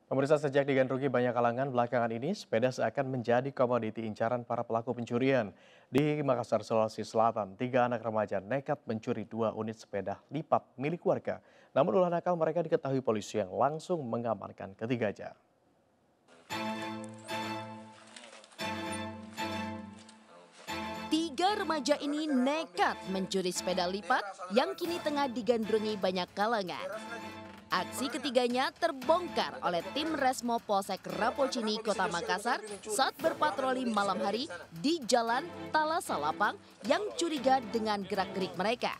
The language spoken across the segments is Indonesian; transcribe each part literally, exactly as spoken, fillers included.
Pemirsa, sejak digandrungi banyak kalangan belakangan ini, sepeda seakan menjadi komoditi incaran para pelaku pencurian. Di Makassar, Sulawesi Selatan, tiga anak remaja nekat mencuri dua unit sepeda lipat milik warga. Namun ulah nakal mereka diketahui polisi yang langsung mengamankan ketiganya. Tiga remaja ini nekat mencuri sepeda lipat yang kini tengah digandrungi banyak kalangan. Aksi ketiganya terbongkar oleh tim Resmo Polsek Rapocini, Kota Makassar saat berpatroli malam hari di Jalan Talasalapang yang curiga dengan gerak-gerik mereka.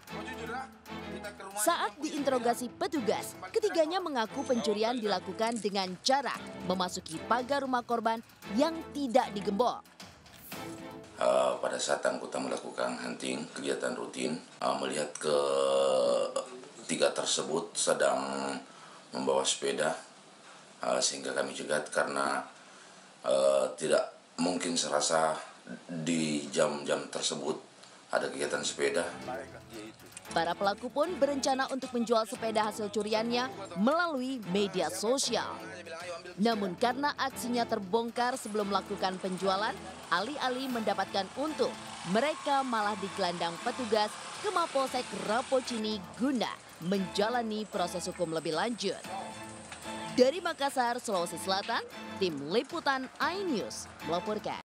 Saat diinterogasi petugas, ketiganya mengaku pencurian dilakukan dengan cara memasuki pagar rumah korban yang tidak digembok. Uh, pada saat anggota melakukan hunting, kegiatan rutin, uh, melihat ke tiga tersebut sedang membawa sepeda, uh, sehingga kami cegat karena uh, tidak mungkin serasa di jam-jam tersebut ada kegiatan sepeda. Para pelaku pun berencana untuk menjual sepeda hasil curiannya melalui media sosial. Namun karena aksinya terbongkar sebelum melakukan penjualan, alih-alih mendapatkan untung, mereka malah digelandang petugas ke Mapolsek Rapocini guna menjalani proses hukum lebih lanjut. Dari Makassar, Sulawesi Selatan, tim Liputan iNews melaporkan.